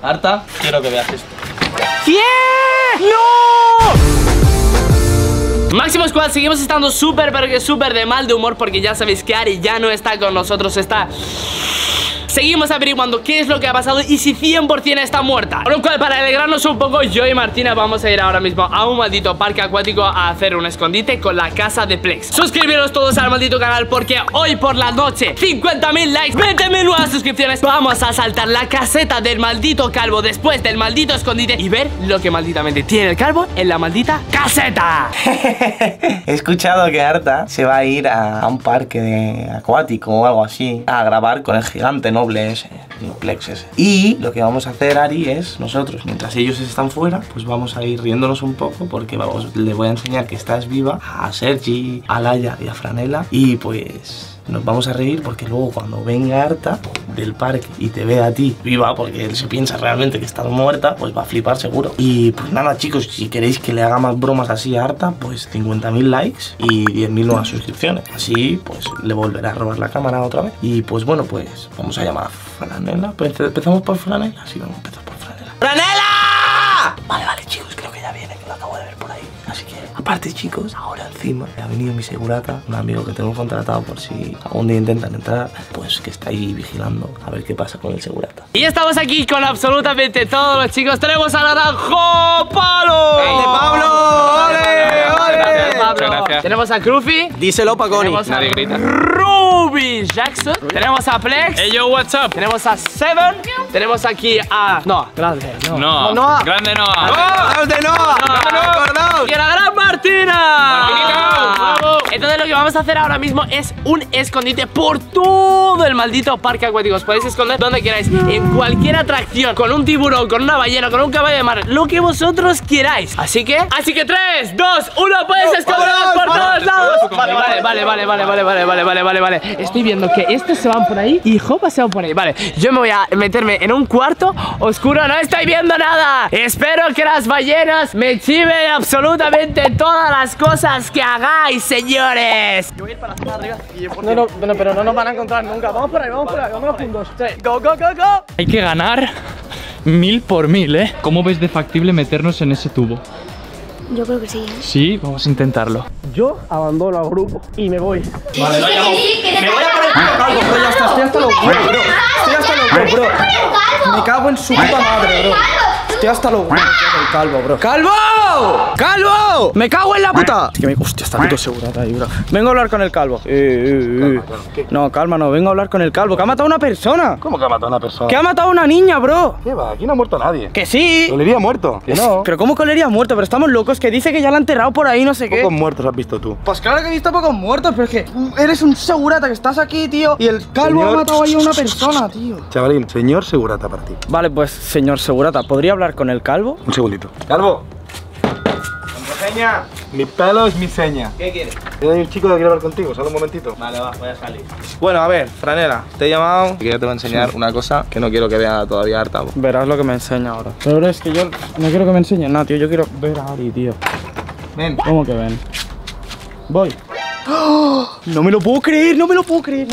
Arta, quiero que veas esto. ¿Qué? ¡No! Máximo Squad, seguimos estando súper, pero que súper de mal de humor, porque ya sabéis que Ari ya no está con nosotros, está... Seguimos averiguando qué es lo que ha pasado y si 100% está muerta. Por lo cual, para alegrarnos un poco, yo y Martina vamos a ir ahora mismo a un maldito parque acuático a hacer un escondite con la casa de Plex. Suscribiros todos al maldito canal, porque hoy por la noche 50.000 likes, 20.000 nuevas suscripciones. Vamos a saltar la caseta del maldito calvo después del maldito escondite y ver lo que malditamente tiene el calvo en la maldita caseta. He escuchado que Arta se va a ir a un parque acuático o algo así a grabar con el gigante noble ese, el Plex ese. Y lo que vamos a hacer, Ari, es nosotros, mientras ellos están fuera, pues vamos a ir riéndonos un poco, porque le voy a enseñar que estás viva a Sergi, a Laia y a Franela. Y pues... nos vamos a reír porque luego cuando venga Arta del parque y te vea a ti viva, porque él se piensa realmente que estás muerta, pues va a flipar seguro. Y pues nada, chicos, si queréis que le haga más bromas así a Arta, pues 50.000 likes y 10.000 nuevas suscripciones. Así pues le volverá a robar la cámara otra vez. Y pues bueno, pues vamos a llamar a Franela. Pues empezamos por Franela. Sí, vamos a empezar por Franela. ¡Franela! Vale, chicos, creo que ya viene, que lo acabo de ver por ahí. Así que, aparte, chicos, ahora encima ha venido mi segurata, un amigo que tengo contratado por si algún día intentan entrar, pues que está ahí vigilando a ver qué pasa con el segurata. Y estamos aquí con absolutamente todos los chicos. Tenemos a Naranjo Pablo. ¡Ey, Pablo! ¡Ole! ¡Ole! Muchas gracias. Tenemos a Crufi. Díselo, Paconi. Nadie grita. Ruby Jackson. Tenemos a Plex. Hey, yo, what's up? Tenemos a Seven. Tenemos aquí a... No, grande. No, grande no. ¡Grande no! ¡Acordado! ¡Y a la gran Martina! ¡Bravo! Entonces lo que vamos a hacer ahora mismo es un escondite por todo el maldito parque acuático. Os podéis esconder donde queráis, en cualquier atracción, con un tiburón, con una ballena, con un caballo de mar, lo que vosotros queráis. Así que 3, 2, 1, puedes esconderos por todos lados. Vale. Estoy viendo que estos se van por ahí y Jopa se va por ahí. Vale, yo me voy a meterme en un cuarto oscuro, no estoy viendo nada. Espero que las ballenas me chiven absolutamente todas las cosas que hagáis, señores. Yo voy a ir para la zona arriba y no, pero no nos van a encontrar nunca. Vamos por ahí, vámonos juntos. Go. Hay que ganar 1000 por 1000, ¿eh? ¿Cómo ves de factible meternos en ese tubo? Yo creo que sí. Sí, vamos a intentarlo. Yo abandono al grupo y me voy. Vale, me voy a Estoy hasta los huevos, bro. Me cago en su puta madre, bro. Estoy hasta los huevos del calvo, bro. ¡Calvo! ¡Calvo! ¡Me cago en la puta! Es que me... Hostia, está puto segurata ahí, bro. Vengo a hablar con el calvo. No, calma, no. Vengo a hablar con el calvo. Que ha matado a una persona. ¿Cómo que ha matado a una persona? Que ha matado a una niña, bro. ¿Qué va? Aquí no ha muerto nadie. Que sí. Olería muerto. Que no. Pero ¿cómo que olería muerto? Pero estamos locos. Que dice que ya la han enterrado por ahí, no sé qué. ¿Pocos muertos has visto tú? Pues claro que he visto pocos muertos, pero es que eres un segurata que estás aquí, tío. Y el calvo ha matado ahí a una persona, tío. Chavalín, señor segurata para ti. Vale, pues señor segurata, ¿podría hablar con el calvo? Un segundito. Calvo. Contraseña. Mi pelo es mi seña. ¿Qué quieres? Hay un chico que quiere hablar contigo, solo un momentito. Vale, voy a salir. Bueno, a ver, Franela, te he llamado y yo te voy a enseñar una cosa que no quiero que vea todavía Arta. Verás lo que me enseña ahora. Pero es que yo no quiero que me enseñe nada, tío. Yo quiero ver a Ari, tío. Ven. ¿Cómo que ven? Voy. No me lo puedo creer, no me lo puedo creer.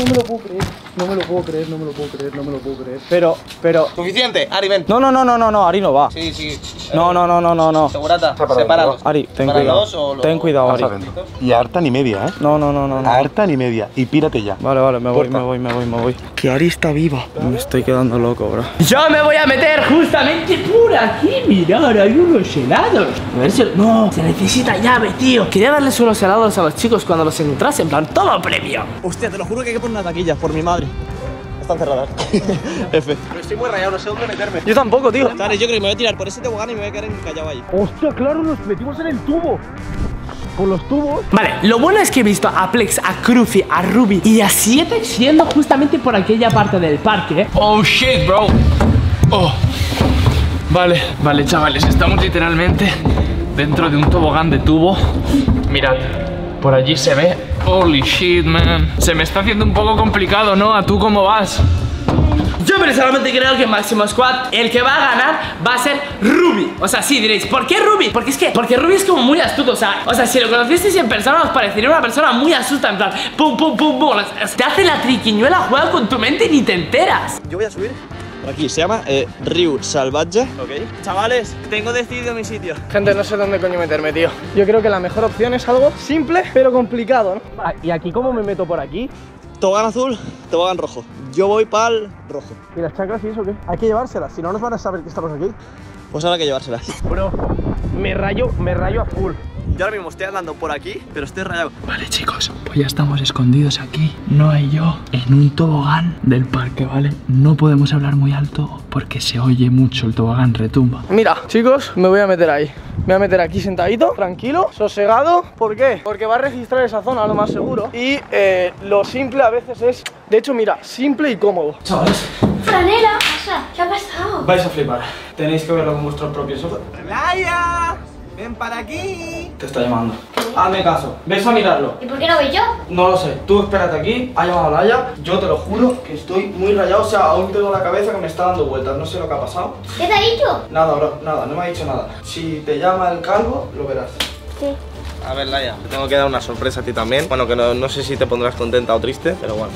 Pero... Suficiente, Ari, ven. No, Ari no va. Sí. No. Segurata, sepáralos. Ari, ten cuidado. Ten cuidado, Ari. Y a harta ni media, ¿eh? No. A harta ni media. Y pírate ya. Vale, me voy. Que Ari está viva. Me estoy quedando loco, bro. Yo me voy a meter justamente por aquí. Mirad, hay unos helados. A ver si... No, se necesita llave, tío. Quería darles unos helados a los chicos cuando los encontrase, en plan, todo premio. Hostia, te lo juro que hay que poner una taquilla, por mi madre. Están cerradas. F. Pero estoy muy rayado, no sé dónde meterme. Yo tampoco, tío. Vale, yo creo que me voy a tirar por ese tobogán y me voy a quedar encallado ahí. Hostia, claro, nos metimos en el tubo. Por los tubos. Vale, lo bueno es que he visto a Plex, a Crufi, a Ruby y a 7 yendo justamente por aquella parte del parque. Oh shit, bro. Oh. Vale, chavales, estamos literalmente dentro de un tobogán de tubo. Mirad, por allí se ve. Holy shit, man. Se me está haciendo un poco complicado, ¿no? ¿A tú cómo vas? Yo personalmente creo que en Máximo Squad el que va a ganar va a ser Ruby. O sea, sí, diréis, ¿por qué Ruby? Porque Ruby es como muy astuto, o sea, si lo conocisteis en persona os parecería una persona muy astuta, en plan, pum. Te hace la triquiñuela, juega con tu mente y ni te enteras. Yo voy a subir Por aquí, se llama Riu Salvatge. Ok. Chavales, tengo decidido mi sitio. Gente, no sé dónde coño meterme, tío. Yo creo que la mejor opción es algo simple, pero complicado, ¿no? ¿Y aquí cómo me meto por aquí? Tobogán azul, tobogán rojo. Yo voy pa'l rojo. ¿Y las chanclas y eso qué? Hay que llevárselas, si no nos van a saber que estamos aquí. Pues ahora hay que llevárselas. Bro, me rayo a full. Yo ahora mismo estoy andando por aquí, pero estoy rayado. Vale, chicos, pues ya estamos escondidos aquí, no hay yo, en un tobogán del parque, ¿vale? No podemos hablar muy alto porque se oye mucho, el tobogán retumba. Mira, chicos, me voy a meter ahí. Me voy a meter aquí sentadito, tranquilo, sosegado. ¿Por qué? Porque va a registrar esa zona, lo más seguro. Y lo simple a veces es, de hecho, mira, simple y cómodo. Chavales, Franela, ¿qué ha pasado? vais a flipar. Tenéis que verlo con vuestros propios ojos. ¡Laia! ¡Ven para aquí! Te está llamando. Hazme caso, ves a mirarlo. ¿Y por qué no voy yo? No lo sé, tú espérate aquí, ha llamado a Laia. Yo te lo juro que estoy muy rayado, o sea, aún tengo la cabeza que me está dando vueltas, no sé lo que ha pasado. ¿Qué te ha dicho? Nada, bro, nada, no me ha dicho nada. Si te llama el calvo, lo verás. Sí. A ver, Laia, te tengo que dar una sorpresa a ti también. Bueno, que no sé si te pondrás contenta o triste, pero bueno.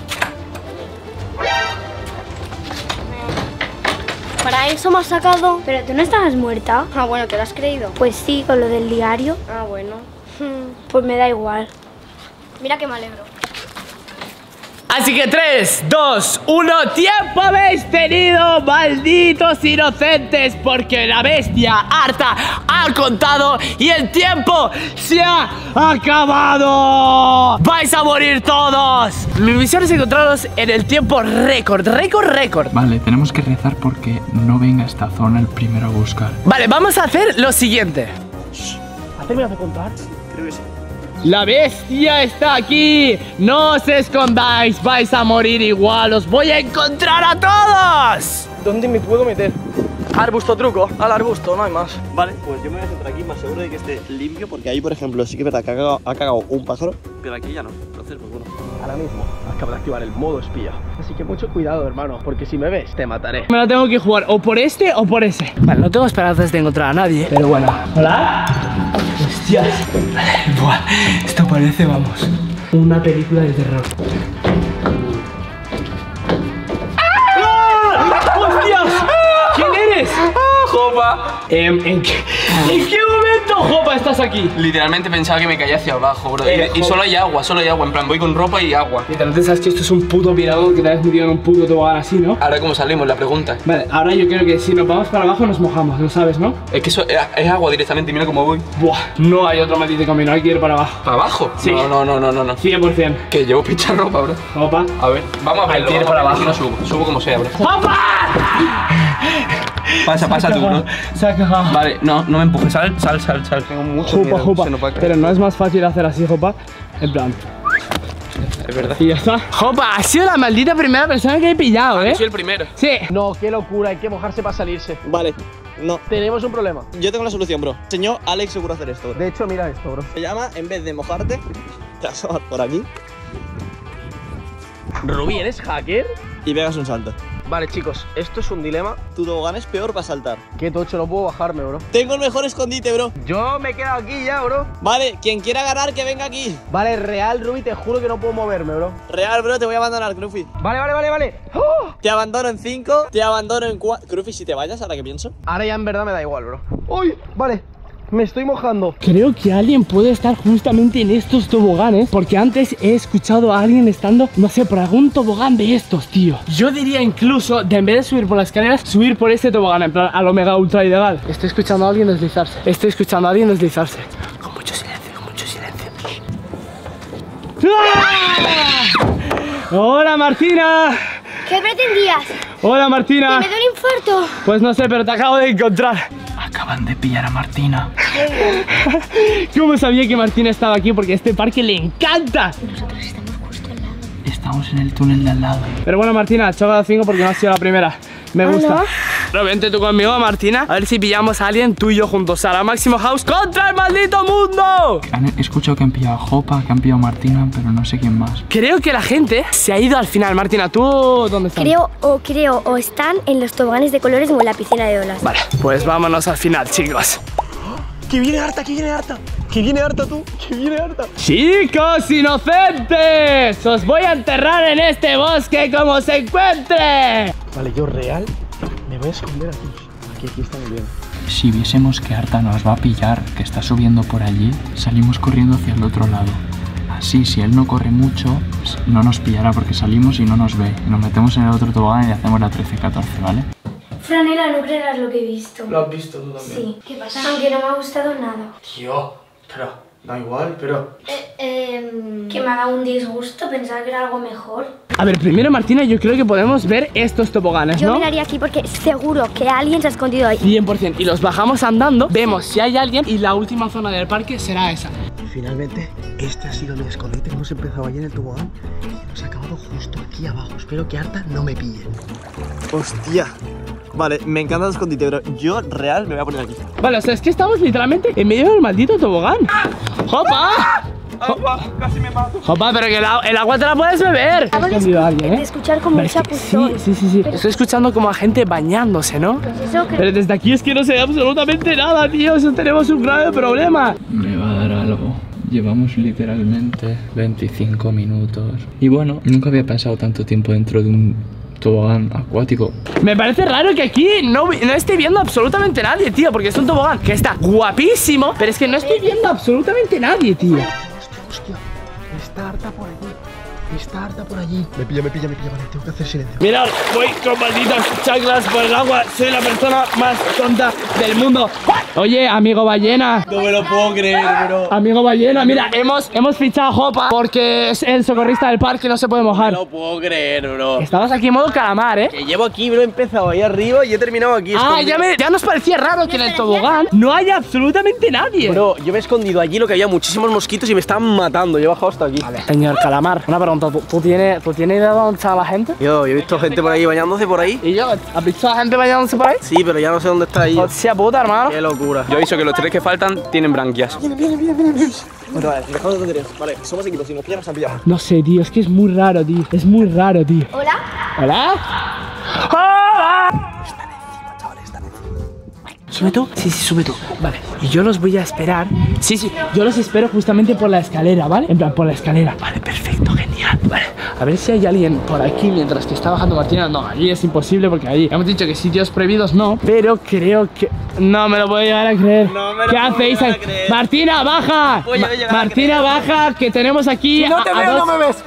Para eso me has sacado. Pero tú no estabas muerta. Ah, bueno, ¿te lo has creído? Pues sí, con lo del diario. Ah, bueno. Pues me da igual. Mira que me alegro. Así que 3, 2, 1, tiempo habéis tenido, malditos inocentes, porque la bestia harta ha contado y el tiempo se ha acabado. ¡Vais a morir todos! Mi misión es encontraros en el tiempo récord. Vale, tenemos que rezar porque no venga a esta zona el primero a buscar. Vale, vamos a hacer lo siguiente. ¿Has terminado de contar? Creo que sí. La bestia está aquí. No os escondáis, vais a morir igual. Os voy a encontrar a todos. ¿Dónde me puedo meter? Arbusto truco, al arbusto, no hay más. Vale, pues yo me voy a centrar aquí, más seguro de que esté limpio, porque ahí, por ejemplo, sí que es verdad que ha cagado un pájaro, pero aquí ya no. Entonces, pues bueno. Ahora mismo acabo de activar el modo espía. Así que mucho cuidado, hermano, porque si me ves, te mataré. Me la tengo que jugar o por este o por ese. Vale, no tengo esperanzas de encontrar a nadie, pero bueno. ¿Hola? Hostias. Vale, buah, esto parece, vamos, una película de terror. ¡Ah! ¡Hostias! ¿Quién eres? Jopa. ¿En qué momento, Jopa, estás aquí? Literalmente pensaba que me caía hacia abajo, bro. Y solo hay agua, en plan voy con ropa y agua. Literalmente sabes que esto es un puto mirador que te has metido en un puto tobogán así, ¿no? Ahora cómo salimos, la pregunta. Vale, ahora yo creo que si nos vamos para abajo nos mojamos, ¿lo sabes, no? Es que eso es agua directamente, mira cómo voy. Buah, no hay otro maldito camino, hay que ir para abajo. ¿Para abajo? Sí. No. 100%. Que llevo picha ropa, bro. Jopa. A ver, vamos a ver. Hay que ir para abajo. No subo como sea, bro. ¡Jopa! Pasa tú, bro. Se ha cagado. Vale, no me empujes, sal. Tengo mucho miedo. Jopa. Se nos va a caer. Pero no es más fácil hacer así, Jopa. En plan. Es verdad. Y ya está. Jopa, has sido la maldita primera persona que he pillado, ¿eh? Soy el primero. Sí. No, qué locura, hay que mojarse para salirse. Vale, no. Tenemos un problema. Yo tengo la solución, bro. Enseñó a Alex seguro hacer esto, bro. De hecho, mira esto, bro. Se llama, en vez de mojarte, te vas a tomar por aquí Rubí, ¿eres hacker? y pegas un salto. Vale, chicos, esto es un dilema. Tu tobogán es peor para saltar. Qué tocho, no puedo bajarme, bro. Tengo el mejor escondite, bro. Yo me he quedado aquí ya, bro. Vale, quien quiera ganar, que venga aquí. Vale, real, Rubí, te juro que no puedo moverme, bro. Real, bro, te voy a abandonar, Cruffy. Vale. ¡Oh! Te abandono en 5, te abandono en 4. Cruffy, si te vayas, ahora que pienso. Ahora ya en verdad me da igual, bro. ¡Uy! Vale, me estoy mojando. Creo que alguien puede estar justamente en estos toboganes, porque antes he escuchado a alguien estando, no sé, por algún tobogán de estos, tío. Yo diría incluso, de en vez de subir por las escaleras, subir por este tobogán, en plan a lo mega ultra ilegal. Estoy escuchando a alguien deslizarse. Con mucho silencio. ¡Ah! ¡Hola, Martina! ¿Qué pretendías? ¡Hola, Martina! ¿Me da un infarto? Pues no sé, pero te acabo de encontrar. Acaban de pillar a Martina. ¿Cómo sabía que Martina estaba aquí? Porque a este parque le encanta. Nosotros estamos justo al lado. Estamos en el túnel de al lado. Pero bueno, Martina, choca 5 porque no has sido la primera. Me gusta. ¿no? Pero vente tú conmigo, Martina. A ver si pillamos a alguien, tú y yo juntos. A la Máximo House contra el maldito mundo. He escuchado que han pillado a Jopa, que han pillado a Martina, pero no sé quién más. Creo que la gente se ha ido al final. Martina, ¿tú dónde estás? Creo, o están en los toboganes de colores o en la piscina de olas. Vale, pues vámonos al final, chicos. ¡Que viene harta! ¡Que viene harta! ¡Que viene harta, tú! ¡Que viene harta! Chicos inocentes, os voy a enterrar en este bosque como se encuentre. Vale, yo real me voy a esconder aquí. Aquí está muy bien. Si viésemos que Arta nos va a pillar, que está subiendo por allí, salimos corriendo hacia el otro lado. Así, si él no corre mucho, pues no nos pillará porque salimos y no nos ve. Nos metemos en el otro tobogán y hacemos la 13-14, ¿vale? Franela, no creerás lo que he visto. ¿Lo has visto tú también? Sí. ¿Qué pasa? Aunque no me ha gustado nada. Tío, pero da igual, pero... Que me ha dado un disgusto, pensaba que era algo mejor. A ver, primero, Martina, yo creo que podemos ver estos toboganes, Yo ¿no? miraría aquí porque seguro que alguien se ha escondido ahí. 100%. Y los bajamos andando, vemos si hay alguien y la última zona del parque será esa. Finalmente, este ha sido mi escondite. Hemos empezado allí en el tobogán y hemos acabado justo aquí abajo. Espero que Arta no me pille. Hostia. Vale, me encanta el escondite, pero yo real me voy a poner aquí. Vale, o sea, es que estamos literalmente en medio del maldito tobogán. ¡Jopa! Agua, casi me mato. Jopa, pero que el agua te la puedes beber. Acabo de escuchar como un Vale, es que chapuzón. sí. Estoy escuchando como a gente bañándose, ¿no? Pues eso que... Pero desde aquí es que no se ve absolutamente nada, tío. Eso tenemos un grave problema. Me va a dar algo. Llevamos literalmente 25 minutos. Y bueno, nunca había pasado tanto tiempo dentro de un tobogán acuático. Me parece raro que aquí no esté viendo absolutamente nadie, tío. Porque es un tobogán que está guapísimo, pero es que no estoy viendo absolutamente nadie, tío. Hostia, está Arta por allí. Está Arta por allí. Me pilla, vale, tengo que hacer silencio. Mirad, voy con malditas chanclas por el agua. Soy la persona más tonta del mundo. Oye, amigo ballena. No me lo puedo creer, bro. Amigo ballena, mira, hemos fichado a Jopa porque es el socorrista del parque, no se puede mojar. No lo puedo creer, bro. Estabas aquí en modo calamar, ¿eh? Que llevo aquí, bro, he empezado ahí arriba y he terminado aquí escondido. Ya nos parecía raro que en el tobogán no haya absolutamente nadie. Bro, yo me he escondido allí, lo que había muchísimos mosquitos y me estaban matando. Yo he bajado hasta aquí. Señor calamar, una pregunta, ¿tú tienes idea de dónde está la gente? Yo he visto gente por ahí bañándose por ahí. ¿Y yo? ¿Has visto a la gente bañándose por ahí? Sí, pero ya no sé dónde está ahí. Hostia puta, hermano. Qué locura. Yo aviso que los 3 que faltan tienen branquias. Bueno, vale, dejamos de tonterías. Vale, somos equipos, si nos pillan nos han pillado. No sé, tío, es que es muy raro, tío. Es muy raro, tío. ¿Hola? ¿Hola? ¡Hola! ¿Sube tú? Sí, sube tú. Vale, y yo los voy a esperar. Sí, yo los espero justamente por la escalera, ¿vale? En plan, por la escalera. Vale, perfecto, genial. Vale, a ver si hay alguien por aquí mientras que está bajando Martina. No, allí es imposible porque ahí hemos dicho que sitios prohibidos no. Pero creo que... No me lo voy a llegar a creer. ¿Qué hacéis? Martina, baja. Martina, baja, que tenemos aquí... Si no te veo, no me ves.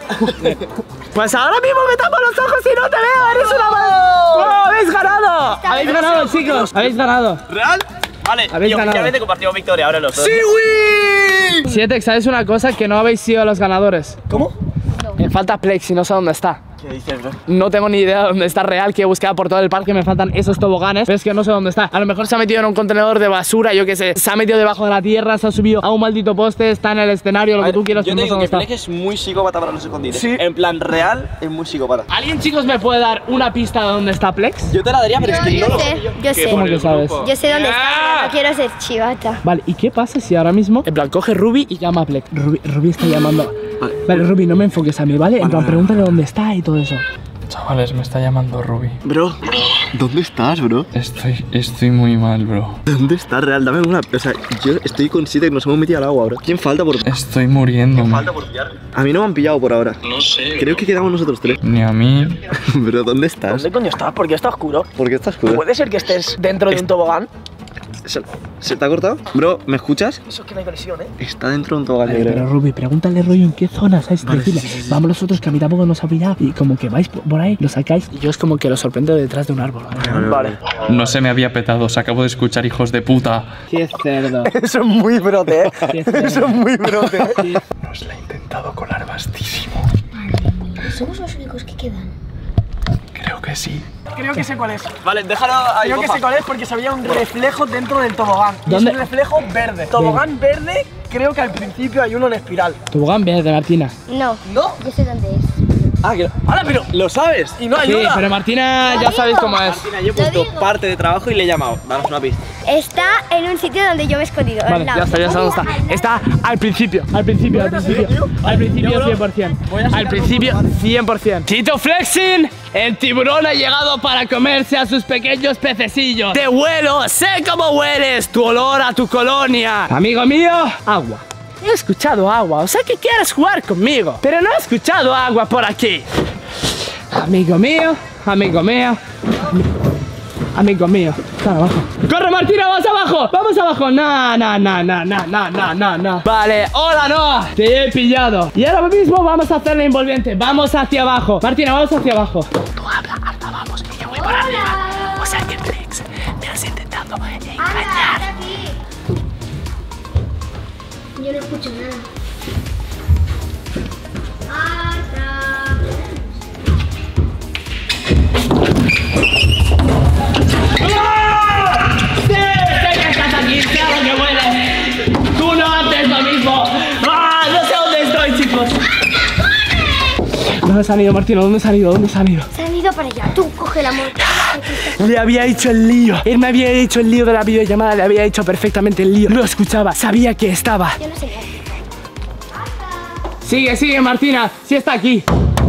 Pues ahora mismo me tapo los ojos y no te veo. Eres una mal... ¡Oh, habéis ganado! Habéis ganado, chicos. Habéis ganado. ¿Real? Vale, Habéis y ganado. oficialmente compartimos victoria, ahora los dos. ¡Sí, güey! Sietex, ¿sabes una cosa? Que no habéis sido los ganadores. ¿Cómo? Me falta Plex y no sé dónde está. ¿Qué dices, bro? No tengo ni idea de dónde está real, que he buscado por todo el parque, me faltan esos toboganes, pero es que no sé dónde está. A lo mejor se ha metido en un contenedor de basura, yo qué sé. Se ha metido debajo de la tierra, se ha subido a un maldito poste, está en el escenario, lo que tú quieras, Yo pero te no sé digo dónde que está. Fleck es muy psicópata para los escondites. Sí. En plan real, es muy psicópata. ¿Alguien, chicos, me puede dar una pista de dónde está Plex? Yo te la daría, pero es que no lo sé. Yo sé. ¿Cómo que sabes? Yo sé dónde está, pero no quiero ser chivata. Vale, ¿y qué pasa si ahora mismo, en plan, coge Ruby y llama a Plex? Ruby está llamando. Vale, Ruby, no me enfoques a mí, ¿vale? En plan, pregúntale dónde está y todo eso. Chavales, me está llamando Ruby. Bro, ¿dónde estás, bro? Estoy muy mal, bro. ¿Dónde estás, real? Dame una... O sea, yo estoy con 7 que nos hemos metido al agua, bro. ¿Quién falta por...? Estoy muriéndome. por pillar? A mí no me han pillado por ahora. No sé. Creo que quedamos nosotros 3. Ni a mí. Bro, ¿dónde estás? ¿Dónde coño estás? Porque está oscuro. ¿Por qué estás oscuro? ¿Puede ser que estés dentro de un tobogán? ¿Se te ha cortado? Bro, ¿me escuchas? Eso es que no hay conexión, ¿eh? Está dentro de un tobogán, yo Pero creo. Ruby, pregúntale rollo en qué zona, ¿sabes? Decirle, vamos nosotros que a mí tampoco nos ha pillado. Y como que vais por ahí, lo sacáis. Y yo es como que lo sorprendo detrás de un árbol. Vale. No se me había petado, os acabo de escuchar, hijos de puta. Qué cerdo. Eso es muy brote, ¿eh? Qué cerdo. Eso es muy brote, ¿eh? Nos la he intentado colar bastísimo. Somos los únicos que quedan. Creo que sí. Creo que sé cuál es. Vale, déjalo ahí, Creo que sé cuál es porque se veía un reflejo dentro del tobogán. Y es ¿Dónde? un reflejo verde. Tobogán verde, creo que al principio hay uno en espiral. Tobogán verde, Martina. No. ¿No? Yo sé dónde es. Ah, que... ¡Hala, pero lo sabes! Y no Sí, ayuda. pero Martina ya sabéis cómo es. Martina, yo he puesto parte de trabajo y le he llamado. Danos una pista. Está en un sitio donde yo me he escondido. Vale, al lado. ya está, ya sé dónde está. Está al principio, al principio 100%. Al principio 100%. Tito Flexing, el tiburón ha llegado para comerse a sus pequeños pececillos. Te huelo, sé cómo hueles, tu olor a tu colonia. Amigo mío, agua. He escuchado agua, o sea que quieres jugar conmigo, pero no he escuchado agua por aquí. Amigo mío, amigo mío. Amigo mío, está abajo. ¡Corre, Martina, vamos abajo! ¡Vamos abajo! No. Vale, hola, no. Te he pillado. Y ahora mismo vamos a hacer la envolvente. Vamos hacia abajo. Martina, vamos hacia abajo. Tú habla, Arta, vamos. Y yo voy para arriba. O sea que Flex, me has intentado engañar. Yo no escucho nada. Claro que muere. Tú no haces lo mismo. No sé dónde estoy, chicos. ¿Dónde se han ido, Martino? ¿Dónde se han ido? Se han ido para allá. Tú coge la moto. Le había hecho el lío. Él me había hecho el lío de la videollamada. Le había hecho perfectamente el lío. Lo escuchaba. Sabía que estaba. Yo no sé. Sigue, Martina. Sí está aquí.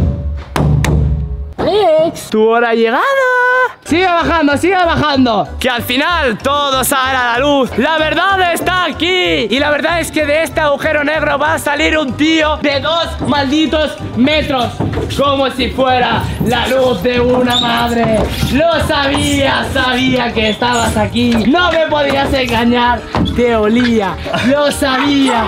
Alex, tu hora ha llegado. Sigue bajando. Que al final todo saldrá a la luz. La verdad está aquí. Y la verdad es que de este agujero negro va a salir un tío de 2 malditos metros. Como si fuera la luz de una madre. Lo sabía que estabas aquí. No me podías engañar. Te olía. Lo sabía.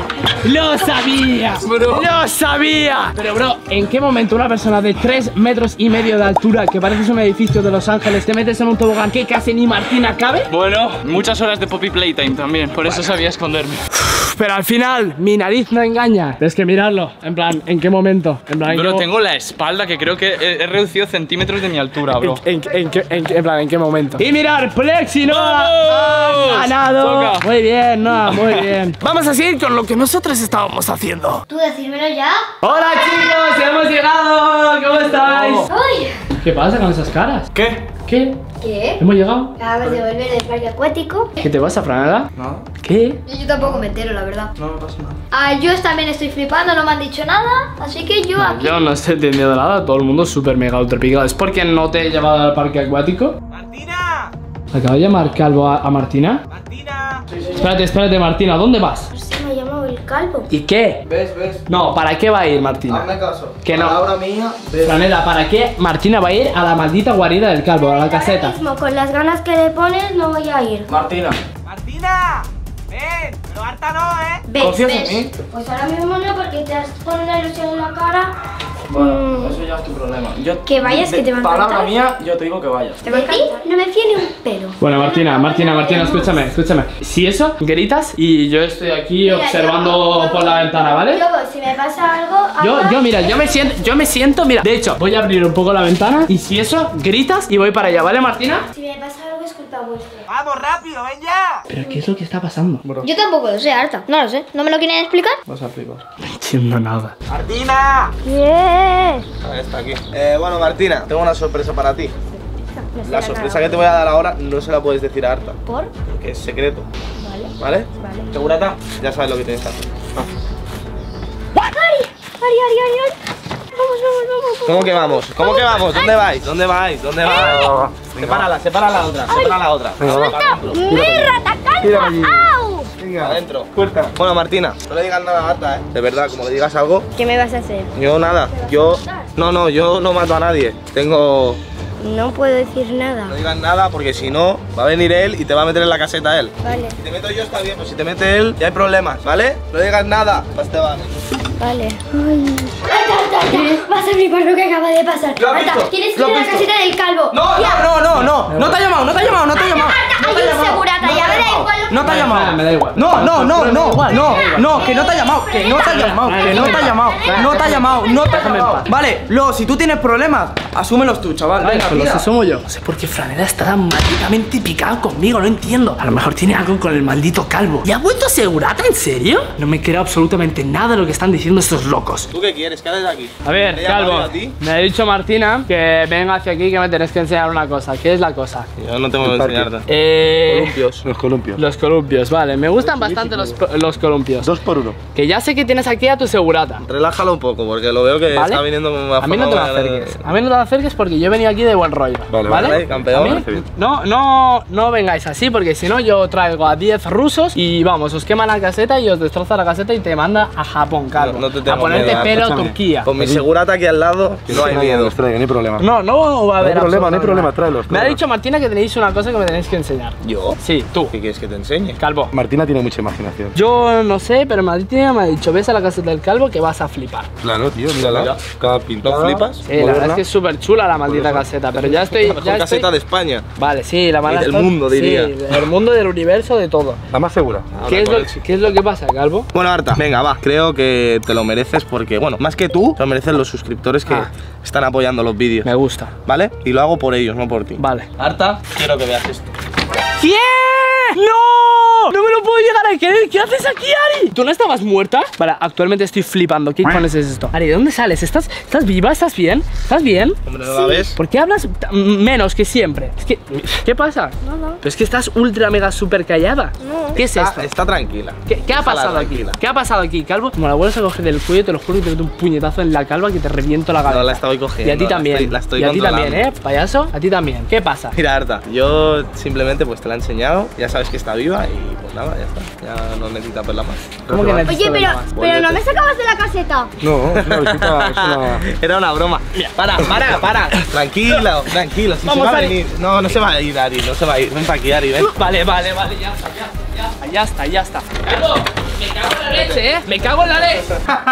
Pero bro, ¿en qué momento una persona de 3,5 metros de altura, que parece un edificio de Los Ángeles, te metes en un tobogán que casi ni Martina cabe? Bueno, muchas horas de Poppy Playtime también. Por eso sabía esconderme. Pero al final, mi nariz no engaña. Tienes que mirarlo. En plan, ¿en qué momento? En plan, Bro, tengo la espalda que creo que he reducido centímetros de mi altura, bro. ¿En qué momento? Y mirar, Plexi no ha ganado. Toca. Muy bien, muy bien. Vamos a seguir con lo que nosotros estábamos haciendo. ¿Tú decírmelo ya? Hola, chicos, hemos llegado. ¿Cómo estáis? ¡Ay! ¿Qué pasa con esas caras? ¿Qué? ¿Qué? ¿Qué? ¿Hemos llegado? Acabas de volver del parque acuático. ¿Qué te pasa, Franela? No, ¿Qué? Yo tampoco me entero, la verdad. no me pasa nada. Yo también estoy flipando, no me han dicho nada. Así que yo aquí. Yo no estoy entendiendo nada, todo el mundo es súper mega ultra picado. ¿Es porque no te he llevado al parque acuático? ¡Martina! ¿Acaba de llamar Calvo a Martina? ¡Martina! Espérate, Martina, ¿dónde vas? Pues sí, me ha llamado el calvo. ¿Y qué? ¿Ves? No, ¿para qué va a ir Martina? Hazme caso. Que no. Palabra mía, ves. Franela, ¿para qué Martina va a ir a la maldita guarida del Calvo, a la caseta? Ahora mismo, con las ganas que le pones, no voy a ir. Martina. ¡Martina! ¡Ven! Pero harta no, ¿eh? ¿Ves? ¿Confías en mí? Pues ahora mismo no, porque te has puesto una ilusión en la cara. Bueno, eso ya es tu problema. Que vayas, que te va a encantar. Palabra mía, yo te digo que vayas. ¿Te va a encantar? No me fío ni un pelo. Bueno, Martina, escúchame. Si eso, gritas y yo estoy aquí Mira, observando por la ventana, ¿vale? Yo, si me pasa algo. Mira, yo me siento, mira. De hecho, voy a abrir un poco la ventana y si eso, gritas y voy para allá, ¿vale, Martina? Si me pasa algo es culpa vuestra. ¡Vamos, rápido, ven ya! ¿Pero qué es lo que está pasando? Yo tampoco lo sé, Arta. No lo sé. ¿No me lo quieren explicar? Vas a flipar. No entiendo nada. ¡Martina! ¿Qué? Está aquí. Bueno, Martina, tengo una sorpresa para ti. La sorpresa que te voy a dar ahora no se la puedes decir a Arta, ¿Por? porque es secreto. Vale. ¿Vale? Vale. ¿Segurata? Ya sabes lo que tienes que hacer. Ari. Vamos. ¿Cómo que vamos? ¿Dónde vais? Separa la otra. ¡Mierda, calma! ¡Au! Venga, adentro. Fuerza. Bueno, Martina, no le digas nada a Arta, ¿eh? De verdad, como le digas algo, ¿Qué me vas a hacer? yo nada. Yo no mato a nadie. No puedo decir nada. No digas nada porque si no, va a venir él y te va a meter en la caseta él. Vale. Si te meto yo está bien, pues si te mete él, ya hay problemas, ¿vale? No digas nada, pues te va. Vale. Ay. Arta, vas a flipar lo que acaba de pasar. ¿Lo has Arta, visto? tienes que ¿Lo ir a has la visto? caseta del calvo. No te ha llamado. Arta, hay un segurata, ya me da igual lo que No te ha llamado. Me da igual. No, que no te ha llamado. Vale, si tú tienes problemas, asúmelos tú, chaval. Venga, Pero tira. si somos yo. No sé por qué Franela está tan malditamente picado conmigo, no entiendo. A lo mejor tiene algo con el maldito Calvo. ¿Y ha vuelto segurata? ¿En serio? No me creo absolutamente nada de lo que están diciendo estos locos. ¿Tú qué quieres? ¿Qué haces aquí? A ver, ¿Te he llamado Calvo, yo a ti? me ha dicho Martina que venga hacia aquí que me tenés que enseñar una cosa. ¿Qué es la cosa? Yo no tengo que enseñarte. Los columpios. Los columpios, vale. Me gustan bastante los columpios. 2 por 1. Que ya sé que tienes aquí a tu segurata. Relájalo un poco, porque lo veo que ¿Vale? está viniendo como A mí no te lo acerques. A mí no te lo acerques porque yo he venido aquí de buen rollo. Vale, Vale, campeón. A mí, no vengáis así porque si no yo traigo a 10 rusos y vamos, os quema la caseta y os destroza la caseta y te manda a Japón, calvo. No te a tengo ponerte miedo, pelo a escúchame. Turquía. Con mi segurata aquí al lado, no hay miedo. No hay problema. No va a haber No hay problema, no hay absolutamente problema, nada. tráelos. Me ha dicho Martina que tenéis una cosa que me tenéis que enseñar. ¿Yo? Sí, tú, ¿Qué quieres que te enseñe? calvo. Martina tiene mucha imaginación. Yo no sé, pero Martina me ha dicho, ves a la caseta del calvo que vas a flipar. Claro, tío, mírala. Mira. Cada pintada. ¿No flipas? Sí, la verdad es que es súper chula la maldita caseta, pero ya estoy... La mejor Ya caseta estoy... de España. Vale, sí, la mala del mundo, diría. Sí, del mundo, del universo, de todo. La más segura. ¿Qué es lo que pasa, calvo? Bueno, Arta, venga, va. Creo que te lo mereces porque, bueno, más que tú, te lo merecen los suscriptores que están apoyando los vídeos. Me gusta. ¿Vale? Y lo hago por ellos, no por ti. Vale. Arta, quiero que veas esto. ¿Qué? ¡No! ¡No me lo puedo llegar a creer! ¿Qué haces aquí, Ari? ¿Tú no estabas muerta? Vale, actualmente estoy flipando. ¿Qué cojones es esto? Ari, ¿de dónde sales? ¿Estás viva? ¿Estás bien? ¿Estás bien? Hombre, ¿no la ves? ¿Por qué hablas menos que siempre? Es que... ¿Qué pasa? No. Pero es que estás ultra mega super callada. No. ¿Qué es esto? Está tranquila. ¿Qué ha Déjala pasado aquí? tranquila. ¿Qué ha pasado aquí, calvo? Como la vuelves a coger del cuello, te lo juro que te meto un puñetazo en la calva que te reviento la cabeza. No la estoy cogiendo. Y a ti también. La estoy y a ti controlando. también, payaso. A ti también. ¿Qué pasa? Mira, Arta, yo simplemente pues te la he enseñado. Ya sabes que está viva y pues nada, ya está. Ya no necesita verla más. ¿Cómo que necesitas Oye, verla más? pero no me sacabas de la caseta. No, es una visita, es una... Era una broma. Mira, para. Tranquilo. Si Vamos, se va a Ari. venir. No se va a ir, Ari. No se va a ir. Ven para aquí, Ari, ven. Vale, ya está. Calvo, me cago en la leche, me cago en la leche.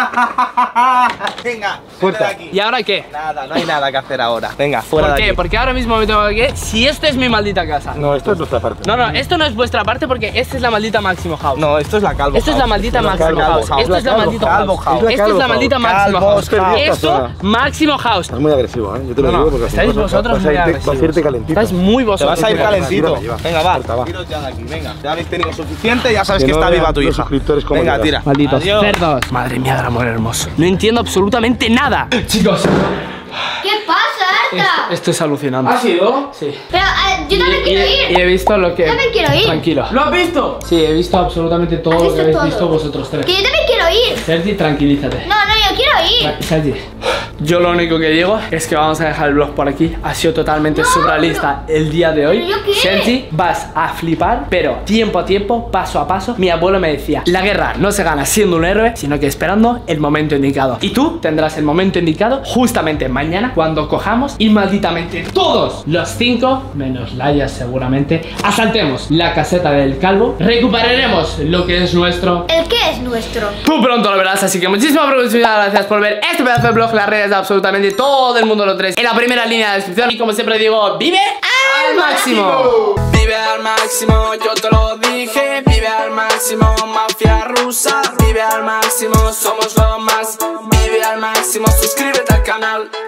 Venga, fuera de aquí. ¿Y ahora qué? Nada, no hay nada que hacer ahora. Venga, fuera ¿Por de qué? aquí. Porque ahora mismo me tengo que... Si esto es mi maldita casa. No, esto es nuestra parte. No, esto no es vuestra parte porque esta es la maldita Máximo House. No, esto es la Calvo Esto es la House. maldita Esto es Máximo Calvo House. Esto es la maldita Calvo House. Esto es la maldita Máximo House. House. Esto, Máximo House. Estás muy agresivo, ¿eh? Yo te lo digo porque... Estáis vosotros muy Vas a agresivos. irte calentito. Estáis muy Te vosotros. vas a ir muy calentito. Lleva. Venga, va. Corta, va. Tiros ya de aquí, venga. Ya habéis tenido suficiente, ya sabes Que que no está vean viva tu los hija. suscriptores cómo Venga, llegas. tira. Malditos Adiós. cerdos. Madre mía, del amor hermoso. No entiendo absolutamente nada. Chicos, ¿Qué pasa, Arta? esto es alucinante. ¿Ha sido? Sí. Pero yo también quiero Y ir. he visto lo que... Yo también quiero ir. Tranquilo. ¿Lo has visto? Sí, he visto absolutamente todo ¿Has lo visto que habéis todo? visto vosotros tres. Que yo también quiero ir. Sergi, tranquilízate. No, yo quiero ir. Sergi, yo lo único que digo es que vamos a dejar el vlog por aquí. Ha sido totalmente surrealista el día de hoy. ¿pero yo qué? Sergi, vas a flipar, pero tiempo a tiempo, paso a paso. Mi abuelo me decía, la guerra no se gana siendo un héroe, sino que esperando el momento indicado. Y tú tendrás el momento indicado justamente mañana, cuando cojamos y malditamente todos los 5, menos Laia seguramente, asaltemos la caseta del calvo, recuperaremos lo que es nuestro. ¿El qué es nuestro? Tú pronto lo verás, así que muchísimas gracias por ver este pedazo de vlog. Las redes de absolutamente todo el mundo lo tenéis en la primera línea de descripción. Y como siempre digo, ¡vive al máximo! Vive al máximo, yo te lo dije. Vive al máximo, mafia rusa. Vive al máximo, somos lo más. Vive al máximo, suscríbete al canal.